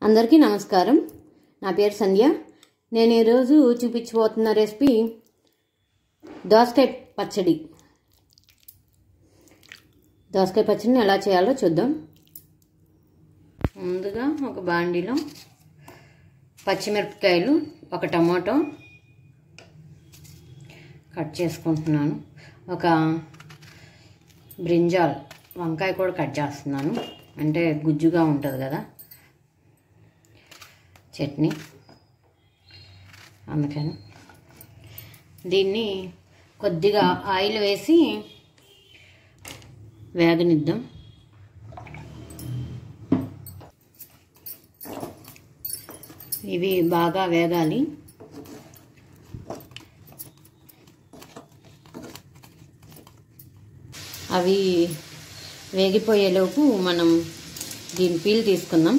అందరికీ నమస్కారం. నా పేరు సంధ్య. నేను ఈరోజు చూపించబోతున్న రెసిపీ దోసకాయ పచ్చడి. దోసకాయ పచ్చడిని ఎలా చేయాలో చూద్దాం. ముందుగా ఒక బాండీలో పచ్చిమిరపకాయలు, ఒక టమాటో కట్ చేసుకుంటున్నాను. ఒక బ్రింజాల్ వంకాయ కూడా కట్ చేస్తున్నాను, అంటే గుజ్జుగా ఉంటుంది కదా చట్నీ, అందుకని. దీన్ని కొద్దిగా ఆయిల్ వేసి వేగనిద్దాం. ఇవి బాగా వేగాలి. అవి వేగిపోయేలోపు మనం దీని పీల్ తీసుకుందాం.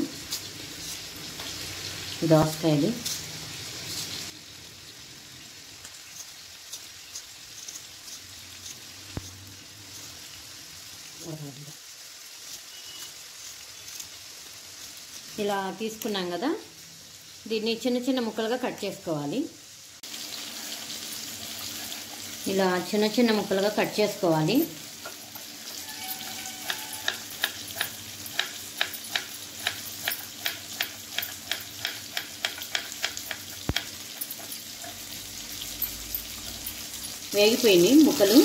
దోసకాయలు ఇలా తీసుకున్నాం కదా, దీన్ని చిన్న చిన్న ముక్కలుగా కట్ చేసుకోవాలి. ఇలా చిన్న చిన్న ముక్కలుగా కట్ చేసుకోవాలి. వేగిపోయినాయి ముక్కలు.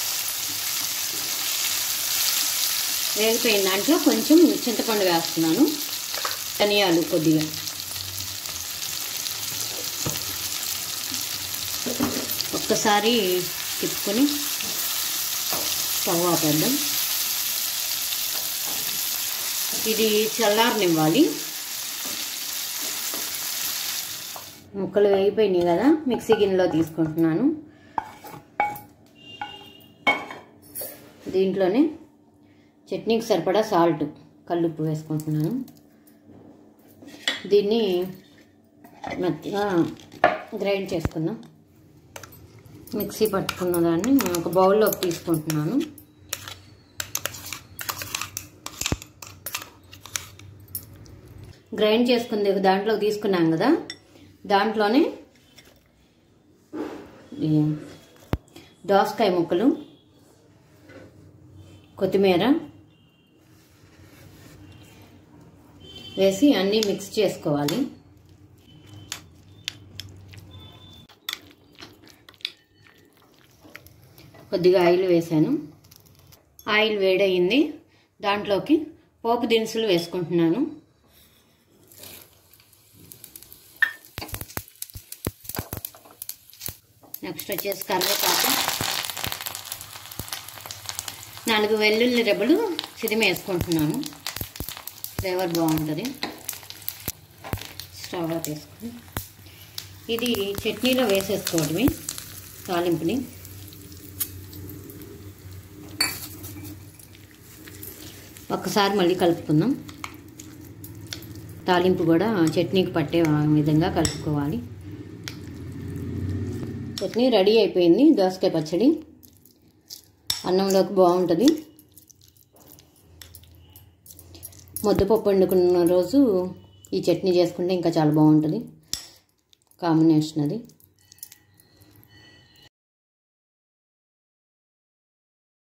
వేగిపోయిన దాంట్లో కొంచెం చింతపండు వేస్తున్నాను, ధనియాలు కొద్దిగా, ఒక్కసారి తిప్పుకొని స్టవ్ ఆపేద్దాం. ఇది చల్లారనివ్వాలి. ముక్కలు వేగిపోయినాయి కదా, మిక్సీ గిన్నెలో తీసుకుంటున్నాను. దీంట్లోనే చట్నీకి సరిపడా సాల్ట్, కల్లుప్పు వేసుకుంటున్నాను. దీన్ని మెత్తగా గ్రైండ్ చేసుకుందాం. మిక్సీ పట్టుకున్న దాన్ని ఒక బౌల్లోకి తీసుకుంటున్నాను. గ్రైండ్ చేసుకుంది దాంట్లోకి తీసుకున్నాం కదా, దాంట్లోనే దోసకాయ ముక్కలు, కొత్తిమీర వేసి అన్నీ మిక్స్ చేసుకోవాలి. కొద్దిగా ఆయిల్ వేసాను. ఆయిల్ వేడయింది. దాంట్లోకి పోపు దినుసులు వేసుకుంటున్నాను. నెక్స్ట్ వచ్చేసి కరివేపాకు, 4 వెల్లుల్లి రెబ్బలు చిదిమి వేసుకుంటున్నాను. ఫ్లేవర్ బాగుంటుంది. స్టవ్ ఆఫ్ చేసుకుని ఇది చట్నీలో వేసేసుకోవడమే, తాలింపుని. ఒక్కసారి మళ్ళీ కలుపుకుందాం. తాలింపు కూడా చట్నీకి పట్టే విధంగా కలుపుకోవాలి. చట్నీ రెడీ అయిపోయింది. దోసకాయ పచ్చడి అన్నంలోకి బాగుంటుంది. ముద్దపప్పు వండుకున్న రోజు ఈ చట్నీ చేసుకుంటే ఇంకా చాలా బాగుంటుంది కాంబినేషన్ అది.